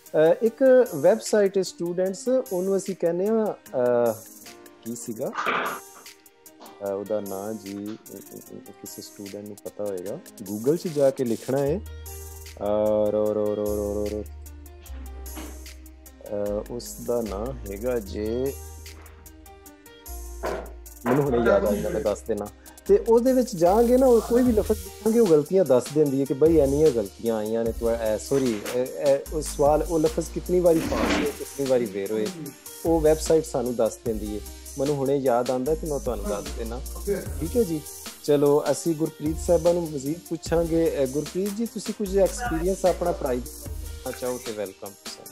ਇੱਕ ਵੈਬਸਾਈਟ ਹੈ ਸਟੂਡੈਂਟਸ, ਉਹਨੂੰ ਅਸੀਂ ਕਹਿੰਦੇ ਹਾਂ ਕੀ ਸੀਗਾ ਉਹਦਾ ਨਾਂ ਜੀ, ਕਿਸੇ ਸਟੂਡੈਂਟ ਨੂੰ ਪਤਾ ਹੋਏਗਾ, ਗੂਗਲ 'ਚ ਜਾ ਕੇ ਲਿਖਣਾ ਹੈ ਔਰ ਉਸ ਦਾ ਨਾਂ ਹੈਗਾ ਜੇ, ਮੈਨੂੰ ਹੁਣੇ ਯਾਦ ਆ ਜਾਂਦਾ, ਮੈਂ ਦੱਸ ਦੇਣਾ। ਤੇ ਉਹਦੇ ਵਿੱਚ ਜਾਵਾਂਗੇ ਨਾ, ਕੋਈ ਵੀ ਲਫ਼ਜ਼ ਲਿਖਾਂਗੇ ਉਹ ਗਲਤੀਆਂ ਦੱਸ ਦਿੰਦੀ ਹੈ ਕਿ ਬਈ ਇੰਨੀਆਂ ਗਲਤੀਆਂ ਆਈਆਂ ਨੇ, ਸੋਰੀ ਉਹ ਸਵਾਲ, ਉਹ ਲਫ਼ਜ਼ ਕਿਤਨੀ ਵਾਰੀ ਪਾਸ ਹੋਏ, ਕਿਤਨੀ ਵਾਰੀ ਵੇਰ ਹੋਏ, ਉਹ ਵੈਬਸਾਈਟ ਸਾਨੂੰ ਦੱਸ ਦਿੰਦੀ ਹੈ। ਮੈਨੂੰ ਹੁਣੇ ਯਾਦ ਆਉਂਦਾ ਤੇ ਮੈਂ ਤੁਹਾਨੂੰ ਦੱਸ ਦੇਣਾ, ਠੀਕ ਹੈ ਜੀ। ਚਲੋ ਅਸੀਂ ਗੁਰਪ੍ਰੀਤ ਸਾਹਿਬਾਂ ਨੂੰ ਮਜ਼ੀਦ ਪੁੱਛਾਂਗੇ। ਗੁਰਪ੍ਰੀਤ ਜੀ, ਤੁਸੀਂ ਕੁਝ ਐਕਸਪੀਰੀਅੰਸ ਆਪਣਾ ਪੜ੍ਹਾਈ ਦੇਣਾ ਚਾਹੋ ਤੇ ਵੈਲਕਮ।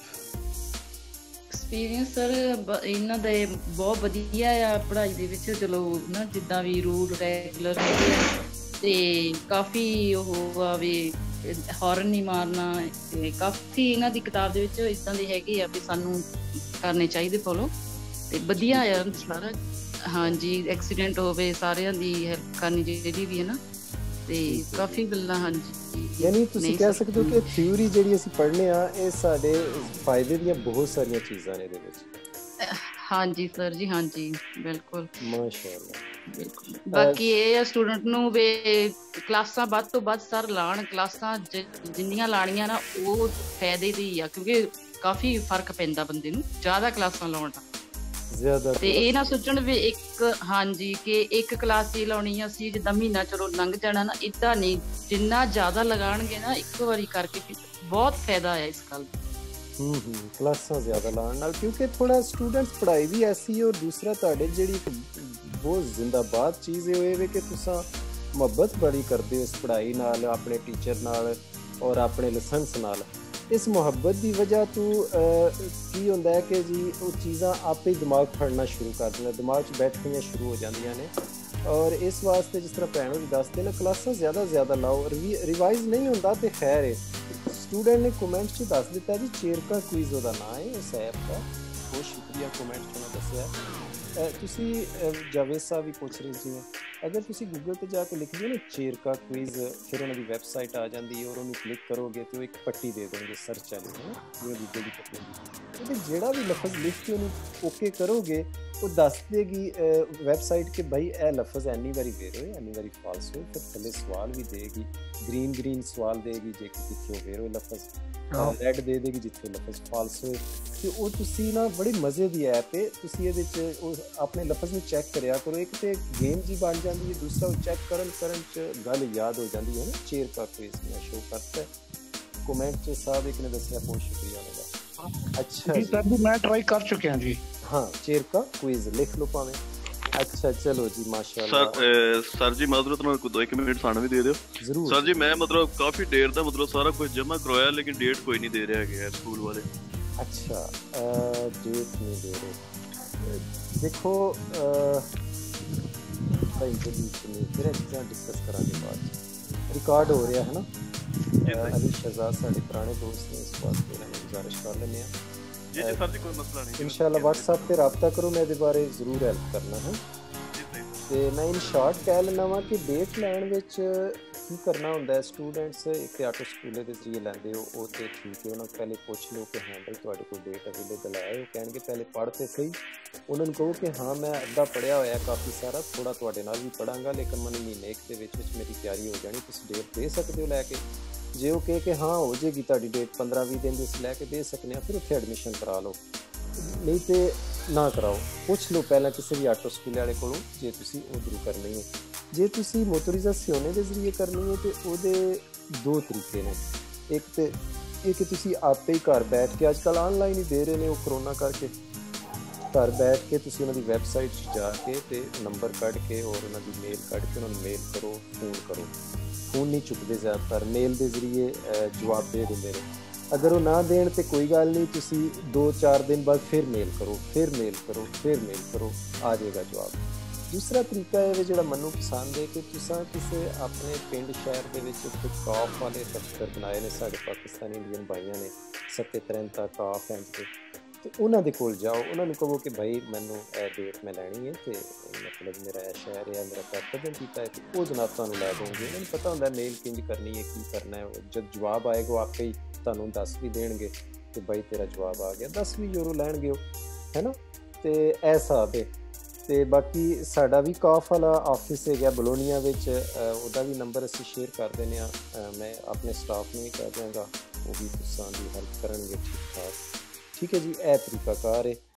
ਐਕਸਪੀਰੀਅੰਸ ਸਰ ਇਹਨਾਂ ਦੇ ਬਹੁਤ ਵਧੀਆ ਆ ਪੜ੍ਹਾਈ ਦੇ ਵਿੱਚ। ਚਲੋ ਨਾ, ਜਿੱਦਾਂ ਵੀ ਰੂਲ ਰੈਗੂਲਰ ਹੈਗੇ ਆ, ਤੇ ਕਾਫੀ ਉਹ ਆ ਵੀ ਹੌਰਨ ਨਹੀਂ ਮਾਰਨਾ, ਤੇ ਕਾਫੀ ਇਹਨਾਂ ਦੀ ਕਿਤਾਬ ਦੇ ਵਿੱਚ ਇੱਦਾਂ ਦੇ ਹੈਗੇ ਆ ਵੀ ਸਾਨੂੰ ਕਰਨੇ ਚਾਹੀਦੇ ਫੋਲੋ, ਤੇ ਵਧੀਆ ਆ ਸਾਰਾ। ਹਾਂਜੀ, ਐਕਸੀਡੈਂਟ ਹੋਵੇ ਸਾਰਿਆਂ ਦੀ ਹੈਲਪ ਕਰਨੀ ਜਿਹੜੀ ਵੀ ਹੈ ਨਾ, ਤੇ ਕਾਫੀ ਗੱਲਾਂ। ਹਾਂਜੀ, ਯਾਨੀ ਤੁਸੀਂ ਕਹਿ ਸਕਦੇ ਹੋ ਕਿ ਥਿਊਰੀ ਜਿਹੜੀ ਅਸੀਂ ਪੜ੍ਹਨੇ ਆ, ਇਹ ਸਾਡੇ ਫਾਇਦੇ ਦੀਆਂ ਬਹੁਤ ਸਾਰੀਆਂ ਚੀਜ਼ਾਂ ਨੇ ਇਹਦੇ ਵਿੱਚ। ਹਾਂਜੀ ਸਰ ਜੀ, ਹਾਂਜੀ ਬਿਲਕੁਲ, ਮਾਸ਼ਾਅੱਲਾ। ਬਿਲਕੁਲ। ਬਾਕੀ ਇਹ ਆ ਸਟੂਡੈਂਟ ਨੂੰ ਵੀ ਕਲਾਸਾਂ ਵੱਧ ਤੋਂ ਵੱਧ ਸਰ ਲਾਉਣ, ਕਲਾਸਾਂ ਜਿੰਨੀਆਂ ਲਾਣੀਆਂ ਨਾ ਉਹ ਫਾਇਦੇ ਦੀ ਆ, ਕਿਉਂਕਿ ਕਾਫੀ ਫਰਕ ਪੈਂਦਾ ਬੰਦੇ ਨੂੰ ਜ਼ਿਆਦਾ ਕਲਾਸਾਂ ਲਾਉਣ ਦਾ। ਤੇ ਇਹ ਨਾ ਸੋਚਣ ਵੀ ਇੱਕ, ਹਾਂਜੀ, ਕਿ ਇੱਕ ਕਲਾਸ ਹੀ ਲਾਉਣੀ ਆ ਅਸੀਂ, ਜਿੱਦਾਂ ਮਹੀਨਾ ਚਲੋ ਲੰਘ ਜਾਣਾ ਨਾ, ਏਦਾਂ ਨਹੀਂ। ਜਿੰਨਾ ਜ਼ਿਆਦਾ ਲਗਾਉਣਗੇ ਨਾ ਇੱਕ ਵਾਰੀ ਕਰਕੇ, ਬਹੁਤ ਫਾਇਦਾ ਆ ਇਸ ਗੱਲ ਦਾ। ਕਲਾਸਾਂ ਜ਼ਿਆਦਾ ਲਾਉਣ ਨਾਲ, ਕਿਉਂਕਿ ਥੋੜਾ ਸਟੂਡੈਂਟਸ ਪੜ੍ਹਾਈ ਵੀ ਐਸੀ, ਔਰ ਦੂਸਰਾ ਤੁਹਾਡੇ ਜਿਹੜੀ ਬਹੁਤ ਜ਼ਿੰਦਾਬਾਦ ਚੀਜ਼ ਇਹ ਵੇ ਕਿ ਤੁਸੀਂ ਮੁਹੱਬਤ ਬੜੀ ਕਰਦੇ ਹੋ ਇਸ ਪੜ੍ਹਾਈ ਨਾਲ, ਆਪਣੇ ਟੀਚਰ ਨਾਲ ਔਰ ਆਪਣੇ ਲਾਇਸੈਂਸ ਨਾਲ। ਇਸ ਮੁਹੱਬਤ ਦੀ ਵਜ੍ਹਾ ਤੋਂ ਕੀ ਹੁੰਦਾ ਹੈ ਕਿ ਜੀ ਉਹ ਚੀਜ਼ਾਂ ਆਪੇ ਹੀ ਦਿਮਾਗ ਫੜਨਾ ਸ਼ੁਰੂ ਕਰ ਦਿੰਦਾ, ਦਿਮਾਗ 'ਚ ਬੈਠਣੀਆਂ ਸ਼ੁਰੂ ਹੋ ਜਾਂਦੀਆਂ ਨੇ। ਔਰ ਇਸ ਵਾਸਤੇ ਜਿਸ ਤਰ੍ਹਾਂ ਭੈਣੋਂ ਵੀ ਦੱਸਦੇ ਨੇ, ਕਲਾਸਾਂ ਜ਼ਿਆਦਾ ਲਾਓ। ਰਿਵਾਈਜ਼ ਨਹੀਂ ਹੁੰਦਾ ਤੇ ਖੈਰ ਹੈ। ਸਟੂਡੈਂਟ ਨੇ ਕਮੈਂਟ 'ਚ ਦੱਸ ਦਿੱਤਾ ਜੀ, ਚੇਰਕਾ ਕੁਇਜ਼ ਉਹਦਾ ਨਾਂ ਹੈ ਇਸ ਐਪ ਦਾ। ਬਹੁਤ ਸ਼ੁਕਰੀਆ ਕਮੈਂਟ 'ਚ ਉਹਨਾਂ ਦੱਸਿਆ। ਤੁਸੀਂ ਜਾਵੇਦ ਸਾਹਿਬ ਵੀ ਪੁੱਛ ਰਹੇ ਸੀ, ਅਗਰ ਤੁਸੀਂ ਗੂਗਲ 'ਤੇ ਜਾ ਕੇ ਲਿਖਦੇ ਹੋ ਨਾ ਚੇਰਕਾ ਕੁਇਜ਼, ਫਿਰ ਉਹਨਾਂ ਦੀ ਵੈਬਸਾਈਟ ਆ ਜਾਂਦੀ ਹੈ, ਔਰ ਉਹਨੂੰ ਕਲਿੱਕ ਕਰੋਗੇ ਤੇ ਉਹ ਇੱਕ ਪੱਟੀ ਦੇ ਦੇਣਗੇ ਸਰਚ ਵਾਲੀ, ਹੈ ਨਾ, ਜਿਵੇਂ ਗੂਗਲ ਦੀ ਪੱਟੀ ਹੁੰਦੀ। ਉਹਦੇ ਜਿਹੜਾ ਵੀ ਲਫ਼ਜ਼ ਲਿਖ ਕੇ ਉਹਨੂੰ ਓਕੇ ਕਰੋਗੇ, ਉਹ ਦੱਸ ਦੇਗੀ ਵੈਬਸਾਈਟ ਕਿ ਭਾਈ ਇਹ ਲਫ਼ਜ਼ ਇੰਨੀ ਵਾਰੀ ਵੇਰ ਹੋਏ, ਇੰਨੀ ਵਾਰੀ ਫਾਲਸ ਹੋਏ। ਫਿਰ ਥੱਲੇ ਸਵਾਲ ਵੀ ਦੇਗੀ, ਗ੍ਰੀਨ ਸਵਾਲ ਦੇਗੀ ਜੇ ਜਿੱਥੇ ਵੇਰ ਹੋਏ ਲਫ਼ਜ਼, ਰੈਡ ਦੇ ਦੇਗੀ ਜਿੱਥੇ ਲਫ਼ਜ਼ ਫਾਲਸ ਹੋਏ। ਤੇ ਉਹ ਤੁਸੀਂ ਨਾ, ਬੜੀ ਮਜ਼ੇ ਦੀ ਐਪ ਹੈ, ਤੁਸੀਂ ਇਹਦੇ 'ਚ ਉਹ ਆਪਣੇ ਲਫ਼ਜ਼ ਨੂੰ ਚੈੱਕ ਕਰਿਆ ਕਰੋ। ਇੱਕ ਤੇ ਗੇਮ ਜੀ ਬਣ ਜਾਂਦੀ ਹੈ, ਦੂਸਰਾ ਉਹ ਚੈੱਕ ਕਰਨ 'ਚ ਗੱਲ ਯਾਦ ਹੋ ਜਾਂਦੀ ਹੈ ਨਾ। ਚੇਰਕਾ ਕੁਇਜ਼ ਮੈਂ ਸ਼ੋ ਕਰਤਾ ਕਮੈਂਟ 'ਚ, ਸਾਹਿਬ ਇੱਕ ਨੇ ਦੱਸਿਆ, ਬਹੁਤ ਸ਼ੁਕਰੀਆ ਉਹਨਾਂ ਦਾ। ਅੱਛਾ ਜੀ ਸਰ ਜੀ, ਮੈਂ ਟਰਾਈ ਕਰ ਚੁੱਕਿਆ ਜੀ। ਹਾਂ, ਚੇਰਕਾ ਕੁਇਜ਼ ਲਿਖ ਲਓ ਭਾਵੇਂ। ਅੱਛਾ, ਚਲੋ ਜੀ, ਮਾਸ਼ਾਅੱਲਾ। ਸਰ ਜੀ ਮਾਜ਼ਰਤ ਨਾਲ 2 ਮਿੰਟ ਸਾਨੂੰ ਵੀ ਦੇ ਦਿਓ ਜ਼ਰੂਰ ਸਰ ਜੀ। ਮੈਂ ਮਤਲਬ ਕਾਫੀ ਦੇਰ ਦਾ ਮਤਲਬ ਸਾਰਾ ਕੁਝ ਜਮ੍ਹਾਂ ਕਰਵਾਇਆ, ਲੇਕਿਨ ਡੇਟ ਕੋਈ ਨਹੀਂ ਦੇ ਰਿਹਾ ਹੈਗੇ ਸਕੂਲ ਵਾਲੇ। ਅੱਛਾ, ਡੇਟ ਨਹੀਂ ਦੇ ਰਹੇ। ਦੇਖੋ ਫਿਰ ਚੀਜ਼ਾਂ ਡਿਸਕਸ ਕਰਾਂਗੇ ਬਾਅਦ। ਰਿਕਾਰਡ ਹੋ ਰਿਹਾ ਹੈ ਨਾ। ਅਲੀ ਸ਼ਹਜ਼ਾਦ ਸਾਡੇ ਪੁਰਾਣੇ ਦੋਸਤ ਨੇ, ਇਸ ਵਾਸਤੇ ਇਹਨਾਂ ਨੂੰ ਗੁਜ਼ਾਰਿਸ਼ ਕਰ ਲੈਂਦੇ ਹਾਂ ਜੀ ਜੀ ਸਰ ਜੀ, ਕੋਈ ਮਸਲਾ ਨਹੀਂ। ਇਨਸ਼ਾਅੱਲਾ WhatsApp 'ਤੇ ਰਾਬਤਾ ਕਰੋ, ਮੈਂ ਇਹਦੇ ਬਾਰੇ ਜ਼ਰੂਰ ਹੈਲਪ ਕਰਨਾ ਹੈ। ਤੇ ਮੈਂ ਇਨ ਸ਼ਾਰਟ ਕਹਿ ਲੈਣਾ ਵਾ ਕਿ ਡੇਟ ਲੈਣ ਵਿੱਚ ਕੀ ਕਰਨਾ ਹੁੰਦਾ ਹੈ। ਸਟੂਡੈਂਟਸ ਇੱਕ ਆਟੋ ਸਕੂਲੇ ਦੇ ਜ਼ਰੀਏ ਲੈਂਦੇ ਹੋ, ਉਹ ਤਾਂ ਠੀਕ ਹੈ। ਉਹਨਾਂ ਨੂੰ ਪਹਿਲੇ ਪੁੱਛ ਲਓ ਕਿ ਹਾਂ ਬਈ ਤੁਹਾਡੇ ਕੋਲ ਡੇਟ ਅਵੇਲੇਬਲ ਹੈ। ਉਹ ਕਹਿਣਗੇ ਪਹਿਲੇ ਪੜ੍ਹ ਤੇ ਸਹੀ। ਉਹਨਾਂ ਨੂੰ ਕਹੋ ਕਿ ਹਾਂ ਮੈਂ ਅੱਧਾ ਪੜ੍ਹਿਆ ਹੋਇਆ ਕਾਫੀ ਸਾਰਾ, ਥੋੜ੍ਹਾ ਤੁਹਾਡੇ ਨਾਲ ਵੀ ਪੜ੍ਹਾਂਗਾ, ਲੇਕਿਨ ਮੈਨੂੰ ਮਹੀਨੇ ਇੱਕ ਦੇ ਵਿੱਚ ਮੇਰੀ ਤਿਆਰੀ ਹੋ ਜਾਣੀ, ਤੁਸੀਂ ਡੇਟ ਦੇ ਸਕਦੇ ਹੋ ਲੈ ਕੇ। ਜੇ ਉਹ ਕਹੇ ਕਿ ਹਾਂ ਹੋ ਜਾਏਗੀ ਤੁਹਾਡੀ ਡੇਟ 15-20 ਦਿਨ ਦੇ ਲੈ ਕੇ ਦੇ ਸਕਦੇ ਹਾਂ, ਫਿਰ ਉੱਥੇ ਐਡਮਿਸ਼ਨ ਕਰਾ ਲਓ, ਨਹੀਂ ਤੇ ਨਾ ਕਰਾਓ। ਪੁੱਛ ਲਓ ਪਹਿਲਾਂ ਕਿਸੇ ਵੀ ਆਟੋ ਸਕੂਲ ਵਾਲੇ ਕੋਲੋਂ, ਜੇ ਤੁਸੀਂ ਉੱਧਰੋਂ ਕਰਨੀ ਹੈ। ਜੇ ਤੁਸੀਂ ਮੋਟੋਰਿਜ਼ਾਸੀਓਨੇ ਦੇ ਜ਼ਰੀਏ ਕਰਨੀ ਹੈ, ਤਾਂ ਉਹਦੇ 2 ਤਰੀਕੇ ਨੇ। ਇੱਕ ਤੇ ਇਹ ਕਿ ਤੁਸੀਂ ਆਪੇ ਹੀ ਘਰ ਬੈਠ ਕੇ, ਅੱਜ ਕੱਲ੍ਹ ਆਨਲਾਈਨ ਹੀ ਦੇ ਰਹੇ ਨੇ ਉਹ ਕਰੋਨਾ ਕਰਕੇ, ਘਰ ਬੈਠ ਕੇ ਤੁਸੀਂ ਉਹਨਾਂ ਦੀ ਵੈਬਸਾਈਟ 'ਚ ਜਾ ਕੇ ਤੇ ਨੰਬਰ ਕੱਢ ਕੇ ਔਰ ਉਹਨਾਂ ਦੀ ਮੇਲ ਕੱਢ ਕੇ ਉਹਨਾਂ ਨੂੰ ਮੇਲ ਕਰੋ, ਫੋਨ ਕਰੋ। ਫੋਨ ਨਹੀਂ ਚੁੱਕਦੇ ਜ਼ਿਆਦਾਤਰ, ਮੇਲ ਦੇ ਜ਼ਰੀਏ ਜਵਾਬ ਦੇ ਦਿੰਦੇ ਨੇ। ਅਗਰ ਉਹ ਨਾ ਦੇਣ ਤਾਂ ਕੋਈ ਗੱਲ ਨਹੀਂ, ਤੁਸੀਂ 2-4 ਦਿਨ ਬਾਅਦ ਫਿਰ ਮੇਲ ਕਰੋ, ਫਿਰ ਮੇਲ ਕਰੋ, ਆ ਜਾਏਗਾ ਜਵਾਬ। ਦੂਸਰਾ ਤਰੀਕਾ ਇਹ ਜਿਹੜਾ ਮੈਨੂੰ ਪਸੰਦ ਹੈ ਕਿ ਤੁਸੀਂ ਕਿਸੇ ਆਪਣੇ ਪਿੰਡ ਸ਼ਹਿਰ ਦੇ ਵਿੱਚ ਇੱਕ ਕਾਫ ਵਾਲੇ ਦਫ਼ਤਰ ਬਣਾਏ ਨੇ, ਸਾਡੇ ਪਾਕਿਸਤਾਨੀ ਇੰਡੀਅਨ ਭਾਈਆਂ ਨੇ, ਸੱਤੇ ਤਰੰਤਾ ਕਾਫ ਐਂਡ ਤੇ ਉਹਨਾਂ ਦੇ ਕੋਲ ਜਾਓ। ਉਹਨਾਂ ਨੂੰ ਕਹੋ ਕਿ ਭਾਈ ਮੈਨੂੰ ਇਹ ਡੇਟ ਮੈਂ ਲੈਣੀ ਹੈ, ਅਤੇ ਮਤਲਬ ਮੇਰਾ ਇਹ ਸ਼ਹਿਰ ਹੈ, ਮੇਰਾ ਘਰ ਕਦਮ ਕੀਤਾ ਹੈ, ਅਤੇ ਉਹ ਜਨਾਬ ਤੁਹਾਨੂੰ ਲੈ ਦੇਣਗੇ। ਉਹਨਾਂ ਨੂੰ ਪਤਾ ਹੁੰਦਾ ਮੇਲ ਕਿੰਝ ਕਰਨੀ ਹੈ, ਕੀ ਕਰਨਾ ਹੈ। ਜਦ ਜਵਾਬ ਆਏਗਾ ਉਹ ਆਪੇ ਹੀ ਤੁਹਾਨੂੰ ਦੱਸ ਵੀ ਦੇਣਗੇ। कि भाई तेरा जवाब आ गया, 10-20 यूरो लैणगे वो, है ना। तो यह हिसाब है। तो बाकी साडा भी कॉफ वाला ऑफिस है बलोनिया विच, उहदा भी नंबर असीं शेयर कर देने आ। मैं अपने स्टाफ में भी कह देंगा, वो भी तुसां दी हेल्प करनगे ठीक ठाक। ठीक है जी, यह तरीकाकार है।